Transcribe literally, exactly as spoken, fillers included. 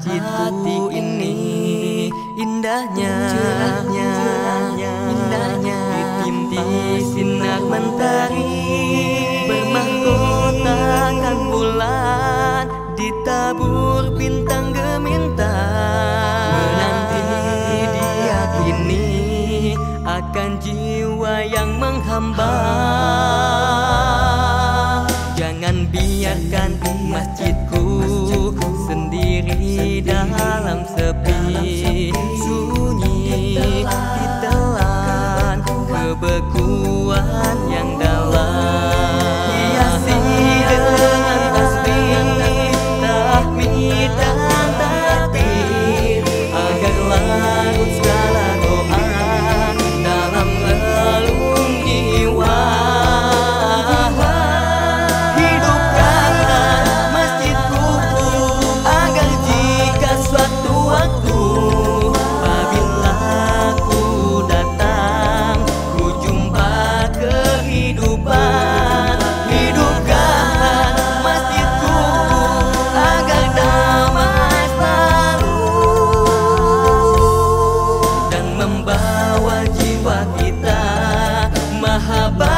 masjidku ini indahnya, cerahnya, indahnya ditimpa sinar mentari, bermahkotakan bulan, ditabur bintang gemintang, menanti diyakini akan jiwa yang menghamba. Jangan biarkan masjidku sendiri dalam sepi, sunyi ditelan kebekuan yang dalam, hiasi dengan tasbih, tahmid dan takbir, agar larut segala doa dalam relung jiwa. Membawa jiwa kita mahabbah